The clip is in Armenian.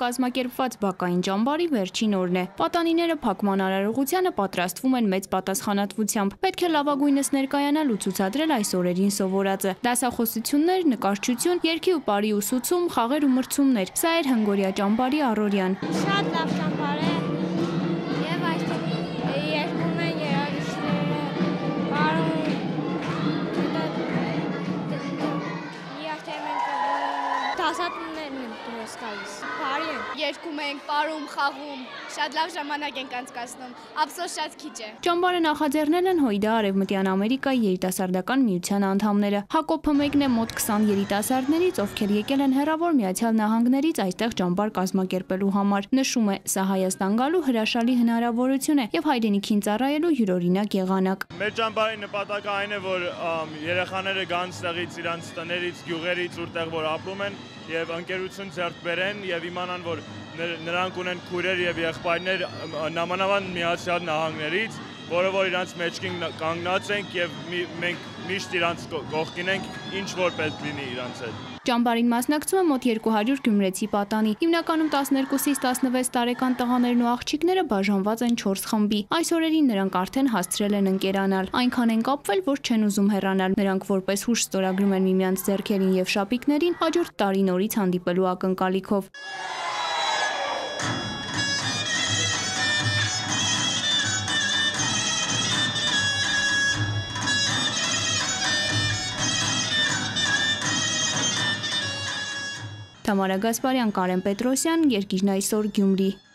կազմակերպված բակային ճամբարի վերջին օրն է։ Պատանիները փակման արարողությանը պատրաստվում են մեծ պատասխանատվությամբ։ Պետք է լավագույնս ներկայանալ ու ցուցադրել այս օրերին սովորածը։ Դասախոսություններ, նկարչություն, երգի ու պարի ուսուցում, խաղեր ու մրցումներ։ Սա էր Հնգորիա ճամբարի առօրյան։ Շատ լավ ճամբար է եւ այստեղ երկում են երաժիշտները, բարում դասատուներն են դուրս գալիս, բարի են։ Երգում ենք, պարում, խաղում, շատ լավ ժամանակ ենք անցկացնում, ափսոս շատ քիչ է։ Ճամբարը նախաձեռնել են ՀՅԴ Արևմտյան Ամերիկայի երիտասարդական միության անդամները։ Հակոբը մեկն է մոտ 20 երիտասարդներից, ովքեր եկել են հեռավոր Միացյալ Նահանգներից այստեղ ճամբար կազմակերպելու համար։ Նշում է, սա Հայաստան գալու հրաշալի հնարավորություն է եւ հայրենիքին ծառայելու յուրօրինակ եղանակ։ Մեր ճամբարի նպատակը այն է, որ երեխաները գան ստեղից իրանց տներից, գյուղերից, որտեղ որ ապրում են եւ ընկերություն ձեռք բերեն եւ իմանան, որ նրանք ունեն քույրեր եւ եղբայրներ նամանավանդ Միացյալ Նահանգներից, որը որ իրանց մեջքին կանգնած ենք եւ մենք միշտ իրանց կողքին ենք, ինչ որ պետք լինի իրանց հետ։ Ճամբարին մասնակցում է մոտ 200 գյումրեցի պատանի։ Հիմնականում 12-ից 16 տարեկան տղաներն ու աղջիկները բաժանված են 4 խմբի։ Այս օրերին նրանք արդեն հասցրել են ընկերանալ։ Այնքան են կապվել, որ չեն ուզում հեռանալ։ Նրանք որպես հուշ ստորագրում են միմյանց ձեռքերին եւ շապիկներին հաջորդ տարի նորից հանդիպելու ակնկալիքով։ Թամարա Գասպարյան, Կարեն Պետրոսյան, Երկիրն այսօր, Գյումրի։